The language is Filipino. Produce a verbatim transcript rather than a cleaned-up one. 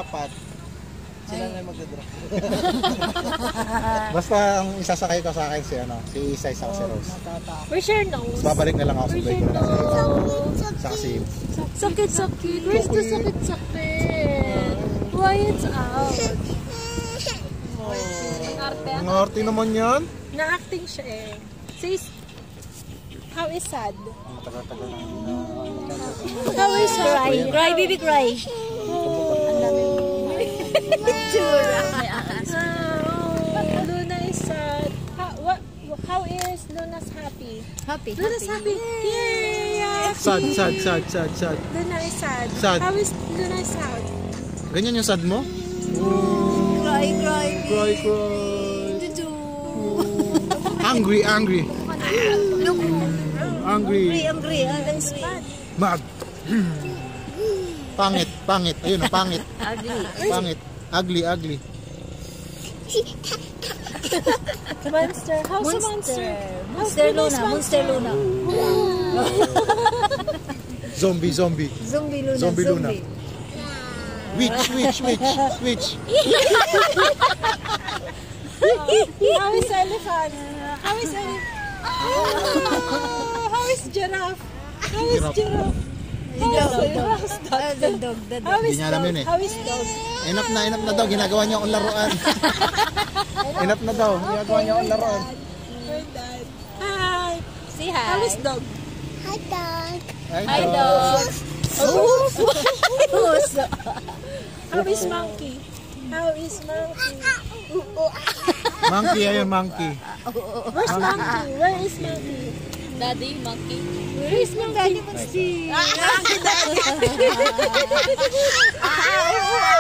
apat, sila na magdadrop. Basta ang isasakay ko sa akin si ano, si Isay sa si Rose. Where's your nose? Babalik na lang ako sa break ko na sa kasi. Sakit, sakit. Where's the sakit, sakit? Why it's out? Ang arte naman yan. Na-acting siya eh. Says, how is sad? Matagal-tagal lang. How is Cry, cry, baby, cry. Ang daming picture. Luna is sad. How, what, how is Luna's happy? Happy, Luna's happy. Yay! Happy. Sad, sad, sad, sad, sad. Luna is sad. Sad. How is Luna is sad? Ganyan yung sad mo? Cry, cry, Cry, cry. Angry, angry. Look. Angry. Angry, angry. Mad. Pangit, pangit. Ayun na, pangit. Ugly. Pangit. Ugly, ugly. Monster. How's Monster. a monster? Monster Luna, Monster Luna. Zombie, zombie. Zombie Luna, Zombie Luna. Witch, witch, witch, witch. How is elephant? How is elephant? How is giraffe? How is giraffe? How is Ah, the dog, the dog. How is Hindi niya alam dog? yun eh. How is dog? Enough na, enough na daw. Ginagawa niya akong laruan. Enough na daw. Ginagawa niya akong laruan. We're done. Hi. Say hi. How is dog? Hi, Hi, dog. Puso. How is monkey? How is monkey? Monkey, ayun, monkey. Where's monkey? Where is monkey? Daddy, monkey. Where is monkey? Daddy, monkey.